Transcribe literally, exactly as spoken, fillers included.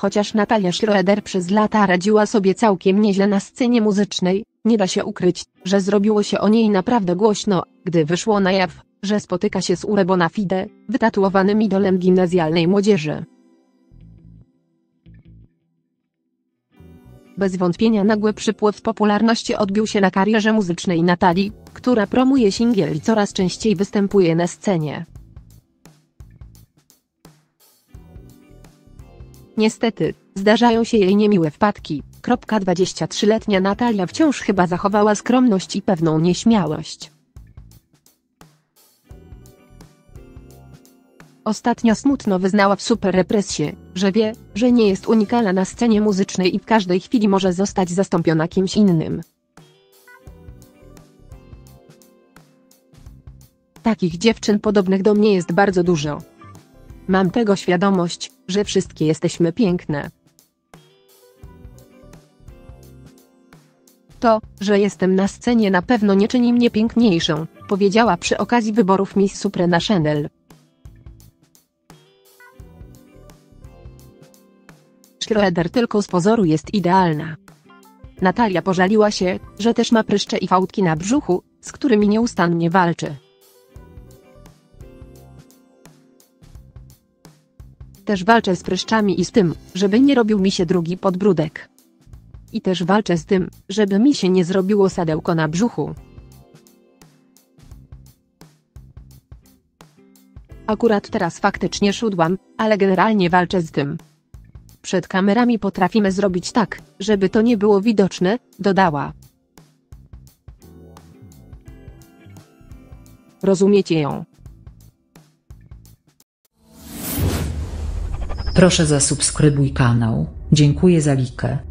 Chociaż Natalia Schroeder przez lata radziła sobie całkiem nieźle na scenie muzycznej, nie da się ukryć, że zrobiło się o niej naprawdę głośno, gdy wyszło na jaw, że spotyka się z Ure Bonafide, wytatuowanym idolem gimnazjalnej młodzieży. Bez wątpienia nagły przypływ popularności odbił się na karierze muzycznej Natalii, która promuje singiel i coraz częściej występuje na scenie. Niestety, zdarzają się jej niemiłe wpadki. dwudziestotrzyletnia Natalia wciąż chyba zachowała skromność i pewną nieśmiałość. Ostatnio smutno wyznała w Super Repressie, że wie, że nie jest unikalna na scenie muzycznej i w każdej chwili może zostać zastąpiona kimś innym. Takich dziewczyn podobnych do mnie jest bardzo dużo. Mam tego świadomość, że wszystkie jesteśmy piękne. To, że jestem na scenie na pewno nie czyni mnie piękniejszą, powiedziała przy okazji wyborów Miss Supranational. Schroeder tylko z pozoru jest idealna. Natalia pożaliła się, że też ma pryszcze i fałdki na brzuchu, z którymi nieustannie walczy. Też walczę z pryszczami i z tym, żeby nie robił mi się drugi podbródek. I też walczę z tym, żeby mi się nie zrobiło sadełko na brzuchu. Akurat teraz faktycznie szudłam, ale generalnie walczę z tym. Przed kamerami potrafimy zrobić tak, żeby to nie było widoczne, dodała. Rozumiecie ją? Proszę zasubskrybuj kanał, dziękuję za likę.